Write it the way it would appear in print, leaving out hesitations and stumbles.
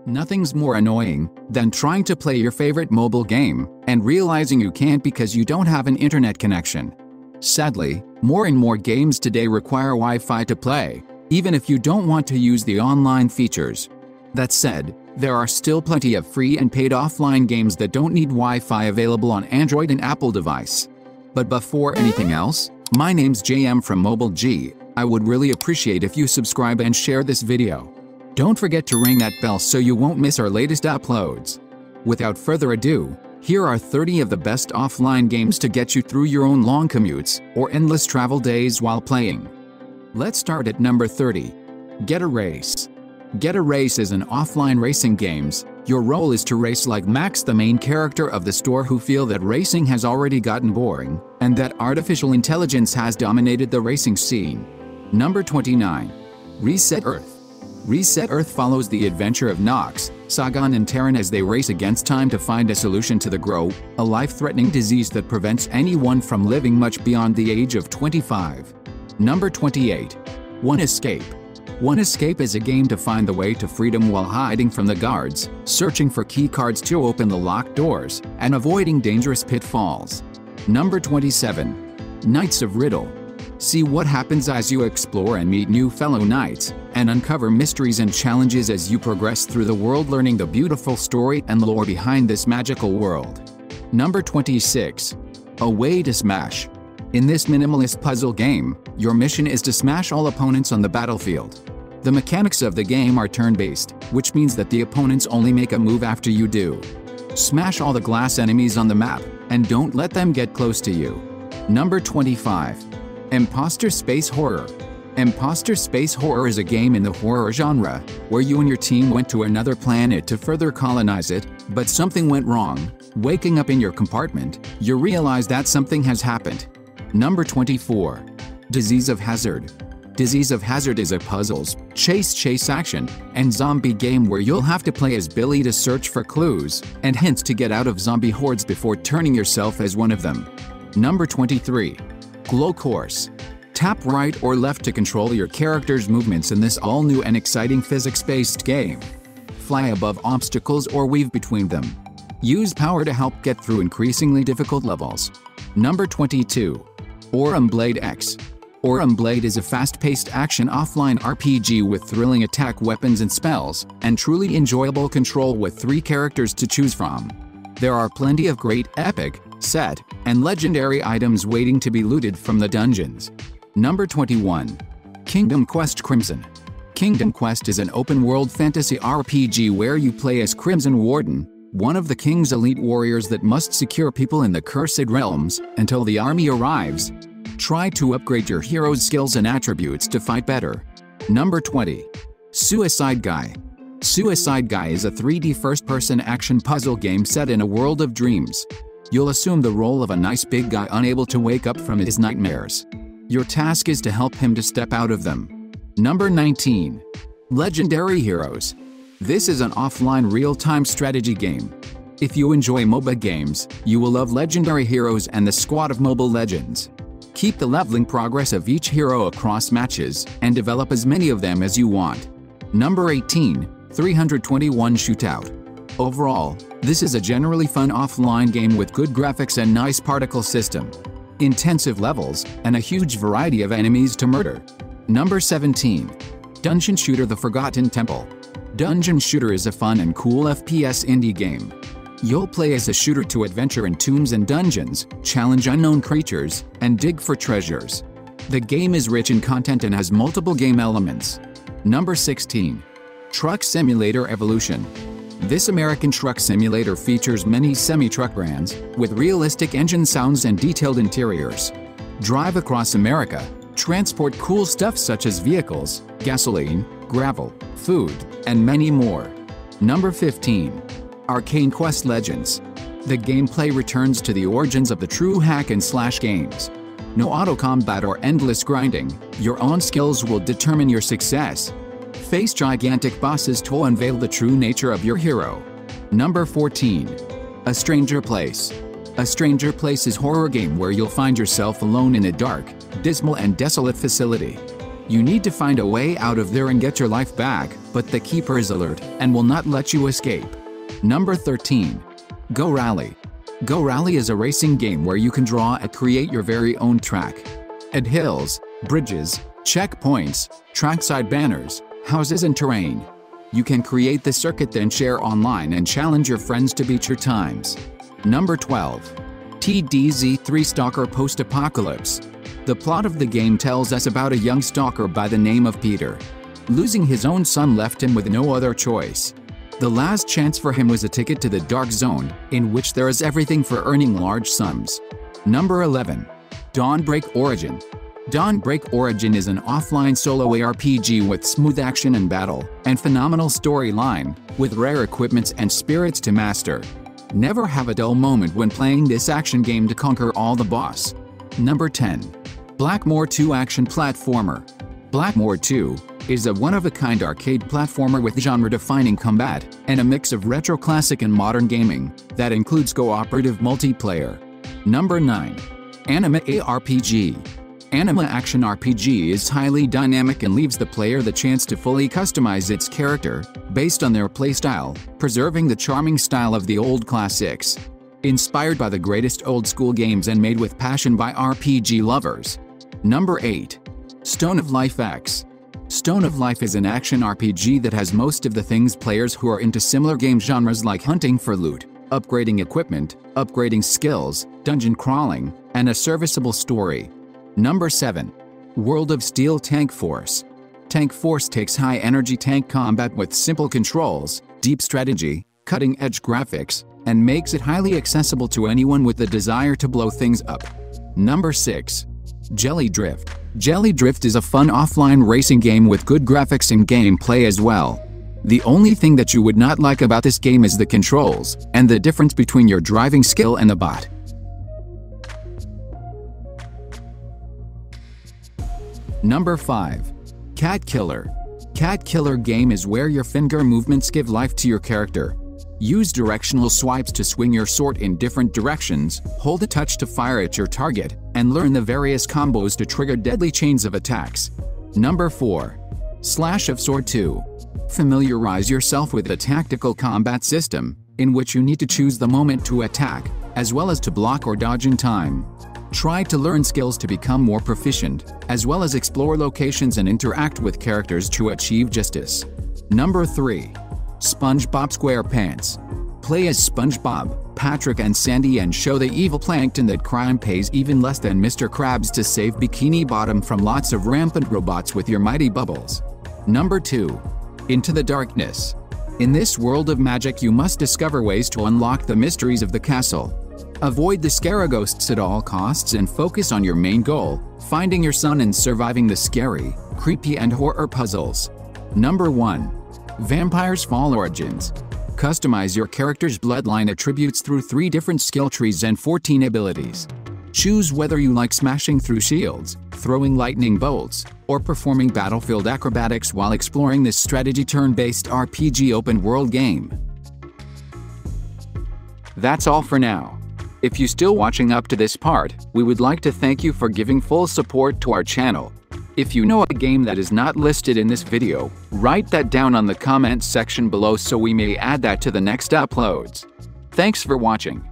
Nothing's more annoying than trying to play your favorite mobile game and realizing you can't because you don't have an internet connection. Sadly, more and more games today require Wi-Fi to play, even if you don't want to use the online features. That said, there are still plenty of free and paid offline games that don't need Wi-Fi available on Android and Apple device. But before anything else, my name's JM from Mobile G. I would really appreciate if you subscribe and share this video. Don't forget to ring that bell so you won't miss our latest uploads. Without further ado, here are 30 of the best offline games to get you through your own long commutes or endless travel days while playing. Let's start at number 30. Get a Race. Get a Race is an offline racing games. Your role is to race like Max, the main character of the store, who feel that racing has already gotten boring and that artificial intelligence has dominated the racing scene. Number 29. Reset Earth. Reset Earth follows the adventure of Nox, Sagan and Terran as they race against time to find a solution to the GROW, a life-threatening disease that prevents anyone from living much beyond the age of 25. Number 28. One Escape. One Escape is a game to find the way to freedom while hiding from the guards, searching for key cards to open the locked doors, and avoiding dangerous pitfalls. Number 27. Knights of Riddle. See what happens as you explore and meet new fellow knights, and uncover mysteries and challenges as you progress through the world, learning the beautiful story and lore behind this magical world. Number 26. A Way to Smash. In this minimalist puzzle game, your mission is to smash all opponents on the battlefield. The mechanics of the game are turn-based, which means that the opponents only make a move after you do. Smash all the glass enemies on the map, and don't let them get close to you. Number 25. Imposter Space Horror. Imposter Space Horror is a game in the horror genre, where you and your team went to another planet to further colonize it, but something went wrong. Waking up in your compartment, you realize that something has happened. Number 24. Disease of Hazard. Disease of Hazard is a puzzles, chase action, and zombie game where you'll have to play as Billy to search for clues and hints to get out of zombie hordes before turning yourself as one of them. Number 23. Glow Course. Tap right or left to control your character's movements in this all-new and exciting physics-based game. Fly above obstacles or weave between them. Use power to help get through increasingly difficult levels. Number 22. Aurum Blade X. Aurum Blade is a fast-paced action offline RPG with thrilling attack weapons and spells, and truly enjoyable control with 3 characters to choose from. There are plenty of great epic, set, and legendary items waiting to be looted from the dungeons. Number 21. Kingdom Quest Crimson. Kingdom Quest is an open-world fantasy RPG where you play as Crimson Warden, one of the king's elite warriors that must secure people in the Cursed Realms until the army arrives. Try to upgrade your hero's skills and attributes to fight better. Number 20. Suicide Guy. Suicide Guy is a 3D first-person action puzzle game set in a world of dreams. You'll assume the role of a nice big guy unable to wake up from his nightmares. Your task is to help him to step out of them. Number 19. Legendary Heroes. This is an offline real-time strategy game. If you enjoy MOBA games, you will love Legendary Heroes and the squad of mobile legends. Keep the leveling progress of each hero across matches, and develop as many of them as you want. Number 18. 321 Shootout. Overall, this is a generally fun offline game with good graphics and nice particle system, intensive levels, and a huge variety of enemies to murder. Number 17. Dungeon Shooter: The Forgotten Temple. Dungeon Shooter is a fun and cool FPS indie game. You'll play as a shooter to adventure in tombs and dungeons, challenge unknown creatures, and dig for treasures. The game is rich in content and has multiple game elements. Number 16. Truck Simulator Evolution. This American truck simulator features many semi-truck brands, with realistic engine sounds and detailed interiors. Drive across America, transport cool stuff such as vehicles, gasoline, gravel, food, and many more. Number 15. Arcane Quest Legends. The gameplay returns to the origins of the true hack-and-slash games. No auto-combat or endless grinding, your own skills will determine your success. Face gigantic bosses to unveil the true nature of your hero. Number 14. A Stranger Place. A Stranger Place is a horror game where you'll find yourself alone in a dark, dismal and desolate facility. You need to find a way out of there and get your life back, but the Keeper is alert and will not let you escape. Number 13. Go Rally. Go Rally is a racing game where you can draw and create your very own track. Add hills, bridges, checkpoints, trackside banners, houses and terrain. You can create the circuit then share online and challenge your friends to beat your times. Number 12. TDZ3 Stalker Post-Apocalypse. The plot of the game tells us about a young stalker by the name of Peter. Losing his own son left him with no other choice. The last chance for him was a ticket to the Dark Zone, in which there is everything for earning large sums. Number 11. Dawnbreak Origin. Dawnbreak Origin is an offline solo ARPG with smooth action and battle, and phenomenal storyline, with rare equipments and spirits to master. Never have a dull moment when playing this action game to conquer all the boss. Number 10. Blackmore 2 Action Platformer. Blackmore 2 is a one-of-a-kind arcade platformer with genre-defining combat and a mix of retro classic and modern gaming that includes cooperative multiplayer. Number 9. Anima ARPG. Anima Action RPG is highly dynamic and leaves the player the chance to fully customize its character based on their playstyle, preserving the charming style of the old classics. Inspired by the greatest old-school games and made with passion by RPG lovers. Number 8. Stone of Life X. Stone of Life is an action RPG that has most of the things players who are into similar game genres like hunting for loot, upgrading equipment, upgrading skills, dungeon crawling, and a serviceable story. Number 7. World of Steel Tank Force. Tank Force takes high-energy tank combat with simple controls, deep strategy, cutting-edge graphics, and makes it highly accessible to anyone with the desire to blow things up. Number 6. Jelly Drift. Jelly Drift is a fun offline racing game with good graphics and gameplay as well. The only thing that you would not like about this game is the controls, and the difference between your driving skill and the bot. Number 5. Cat Killer. Cat Killer game is where your finger movements give life to your character. Use directional swipes to swing your sword in different directions, hold a touch to fire at your target, and learn the various combos to trigger deadly chains of attacks. Number 4. Slash of Sword 2. Familiarize yourself with the tactical combat system, in which you need to choose the moment to attack, as well as to block or dodge in time. Try to learn skills to become more proficient, as well as explore locations and interact with characters to achieve justice. Number 3. SpongeBob SquarePants. Play as SpongeBob, Patrick and Sandy and show the evil plankton that crime pays even less than Mr. Krabs to save Bikini Bottom from lots of rampant robots with your mighty bubbles. Number 2. Into the Darkness. In this world of magic you must discover ways to unlock the mysteries of the castle. Avoid the Scaraghosts at all costs and focus on your main goal, finding your son and surviving the scary, creepy and horror puzzles. Number 1. Vampires Fall Origins. Customize your character's bloodline attributes through 3 different skill trees and 14 abilities. Choose whether you like smashing through shields, throwing lightning bolts, or performing battlefield acrobatics while exploring this strategy turn-based RPG open-world game. That's all for now. If you're still watching up to this part, we would like to thank you for giving full support to our channel. If you know a game that is not listed in this video, write that down on the comments section below so we may add that to the next uploads. Thanks for watching.